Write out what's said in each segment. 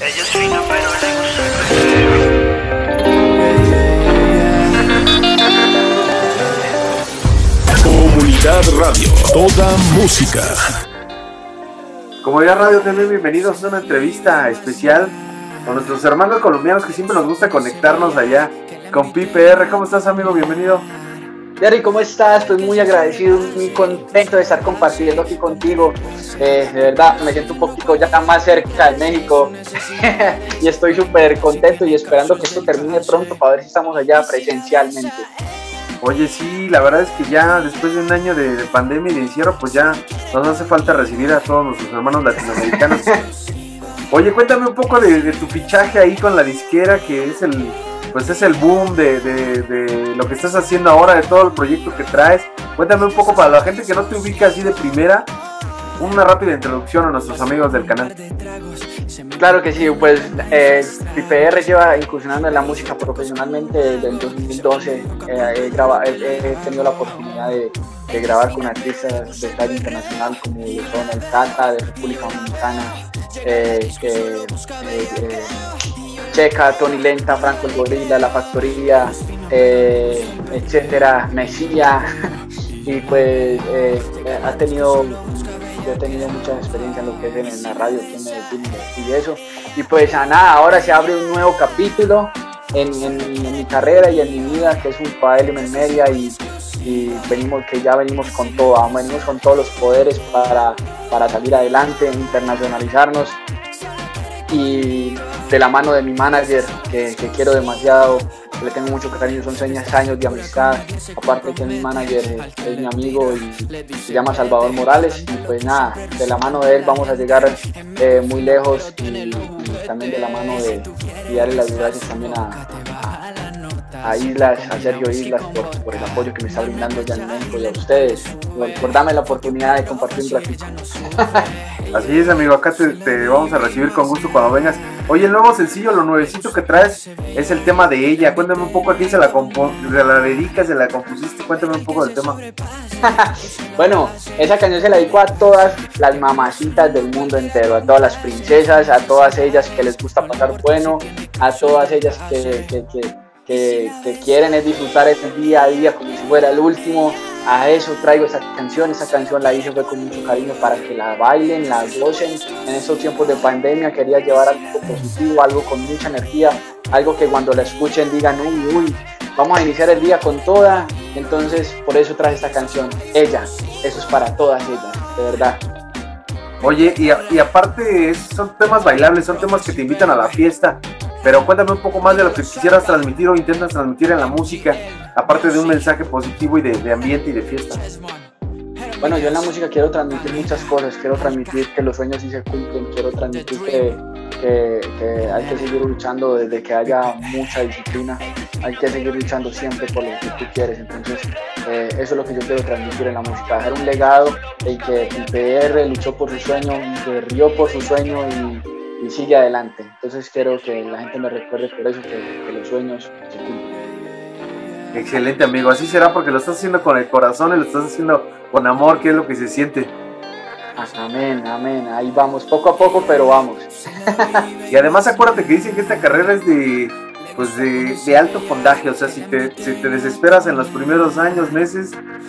Ella es fina pero le gusta el perreo. Comunidad Radio, toda música. Comunidad Radio TV, bienvenidos a una entrevista especial con nuestros hermanos colombianos que siempre nos gusta conectarnos allá con PPR. ¿Cómo estás, amigo? Bienvenido. Jerry, ¿cómo estás? Estoy muy agradecido, muy contento de estar compartiendo aquí contigo. De verdad, me siento un poquito ya más cerca de México y estoy súper contento y esperando que esto termine pronto para ver si estamos allá presencialmente. Oye, sí, la verdad es que ya después de un año de pandemia y de encierro, pues ya nos hace falta recibir a todos nuestros hermanos latinoamericanos. Oye, cuéntame un poco de tu fichaje ahí con la disquera, que es el boom de lo que estás haciendo ahora, de todo el proyecto que traes. Cuéntame un poco para la gente que no te ubica así de primera, una rápida introducción a nuestros amigos del canal. Claro que sí, pues PPR lleva incursionando en la música profesionalmente desde el 2012. He tenido la oportunidad de grabar con artistas de talla internacional como son el Tata de República Dominicana, Checa, Tony Lenta, Franco el Gorila, La Factoría, etcétera, Mesía, y pues yo he tenido mucha experiencia en lo que es en la radio aquí en Medellín y eso, y pues ahora se abre un nuevo capítulo en mi carrera y en mi vida, que es un Element Media, y venimos con todo, venimos con todos los poderes para salir adelante, internacionalizarnos, y de la mano de mi manager, que quiero demasiado, le tengo mucho cariño, son 6 años de amistad, aparte que mi manager es mi amigo y se llama Salvador Morales, y pues nada, de la mano de él vamos a llegar muy lejos, y también de la mano de darle las gracias también a Islas, a Sergio Islas por el apoyo que me está brindando ya en México, y a ustedes por darme la oportunidad de compartir un ratito. Así es, amigo, acá te vamos a recibir con gusto cuando vengas. Oye, el nuevo sencillo, lo nuevecito que traes es el tema de Ella. Cuéntame un poco a quién se la dedicas, se la compusiste, cuéntame un poco del tema. Bueno, esa canción se la dedico a todas las mamacitas del mundo entero, a todas las princesas, a todas ellas que les gusta pasar bueno, a todas ellas que quieren es disfrutar el día a día como si fuera el último. A eso traigo esa canción la hice fue con mucho cariño para que la bailen, la gocen. En estos tiempos de pandemia quería llevar algo positivo, algo con mucha energía, algo que cuando la escuchen digan, uy, vamos a iniciar el día con toda. Entonces por eso traje esta canción, Ella, eso es para todas ellas, de verdad. Oye, y aparte son temas bailables, son temas que te invitan a la fiesta, pero cuéntame un poco más de lo que quisieras transmitir o intentas transmitir en la música, aparte de un mensaje positivo y de ambiente y de fiesta. Bueno, yo en la música quiero transmitir muchas cosas, quiero transmitir que los sueños sí se cumplen, quiero transmitir que hay que seguir luchando desde que haya mucha disciplina, hay que seguir luchando siempre por lo que tú quieres. Entonces eso es lo que yo quiero transmitir en la música, dejar un legado de que PPR luchó por su sueño, guerrió por su sueño y sigue adelante. Entonces quiero que la gente me recuerde por eso, que los sueños se cumplen. Excelente, amigo, así será, porque lo estás haciendo con el corazón y lo estás haciendo con amor, que es lo que se siente. Amén, ahí vamos, poco a poco, pero vamos. Y además acuérdate que dicen que esta carrera es de alto fondaje, o sea, si te desesperas en los primeros años, meses,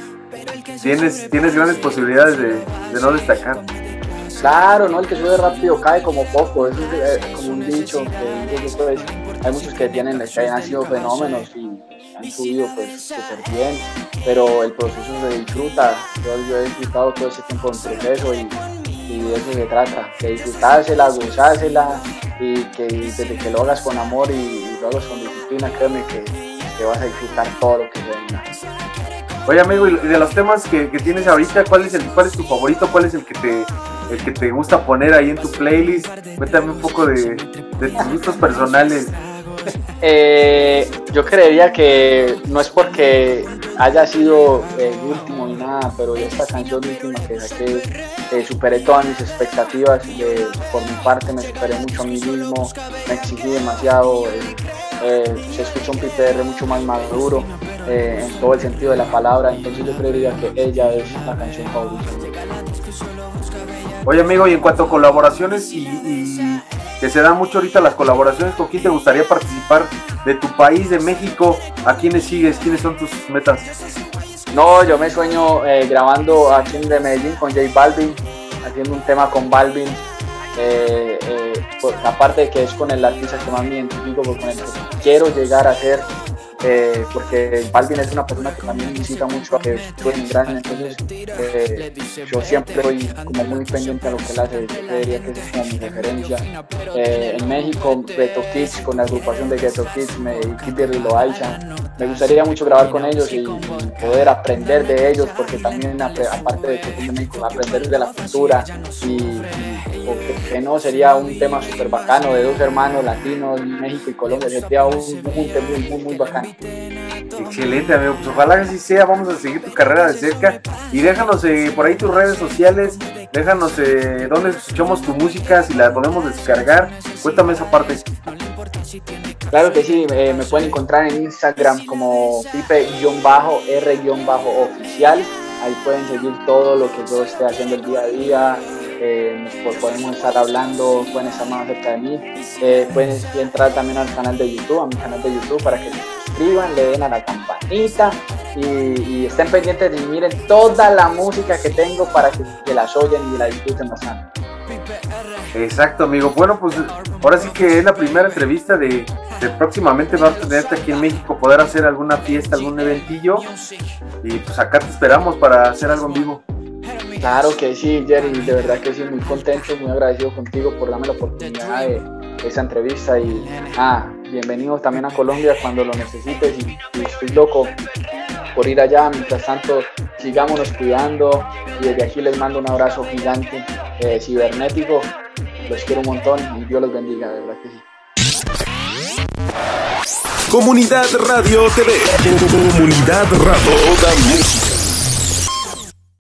tienes grandes posibilidades de no destacar. Claro, ¿no? El que sube rápido cae como poco, eso es como un dicho que digo, pues, hay muchos que han sido fenómenos y han subido pues súper bien, pero el proceso se disfruta. Yo he disfrutado todo ese tiempo en proceso y de eso se trata, de disfrutársela, gozársela, y que desde que lo hagas con amor y lo hagas con disciplina, créeme que vas a disfrutar todo lo que venga. Oye, amigo, y de los temas que tienes ahorita, ¿cuál es tu favorito? ¿Cuál es el que te gusta poner ahí en tu playlist? Cuéntame un poco de tus gustos personales. Yo creería que no es porque haya sido el último ni nada, pero esta canción última que saqué superé todas mis expectativas. Por mi parte me superé mucho a mí mismo, me exigí demasiado. Se escucha un PPR mucho más maduro en todo el sentido de la palabra, entonces yo creería que Ella es la canción favorita. Oye, amigo, y en cuanto a colaboraciones y que se da mucho ahorita las colaboraciones. ¿Con quién te gustaría participar de tu país, de México? ¿A quiénes sigues? ¿Quiénes son tus metas? No, yo me sueño grabando aquí en Medellín con J Balvin, haciendo un tema con Balvin. Aparte de que es con el artista que más me identifico, con el que quiero llegar a ser, porque Balvin es una persona que también me incita mucho a que suene grande, entonces yo siempre estoy como muy pendiente a lo que él hace. Yo creería que esa es como mi referencia. En México, Ghetto Kids, con la agrupación de Ghetto Kids, Kimberly Loaiza, me gustaría mucho grabar con ellos y poder aprender de ellos, porque también aparte de que en México aprender de la cultura y que no, sería un tema súper bacano de dos hermanos latinos, México y Colombia, sería un junte muy bacano. Excelente, amigo, pues ojalá que así sea. Vamos a seguir tu carrera de cerca y déjanos por ahí tus redes sociales, déjanos dónde escuchamos tu música, si la podemos descargar, cuéntame esa parte. Claro que sí, me pueden encontrar en Instagram como Pipe-R-oficial, ahí pueden seguir todo lo que yo esté haciendo el día a día. Podemos estar hablando, pueden estar más cerca de mí, pueden entrar también al canal de YouTube, a mi canal de YouTube, para que se suscriban, le den a la campanita y estén pendientes de miren toda la música que tengo para que las oyen y la disfruten bastante. Exacto, amigo. Bueno, pues ahora sí que es la primera entrevista de próximamente vamos a tenerte aquí en México, poder hacer alguna fiesta, algún eventillo, y pues acá te esperamos para hacer algo en vivo. Claro que sí, Jerry, de verdad que sí, muy contento, muy agradecido contigo por darme la oportunidad de esa entrevista y bienvenido también a Colombia cuando lo necesites y estoy loco por ir allá. Mientras tanto, sigámonos cuidando y desde aquí les mando un abrazo gigante cibernético, los quiero un montón y Dios los bendiga, de verdad que sí. Comunidad Radio TV. Comunidad Radio. Toda música.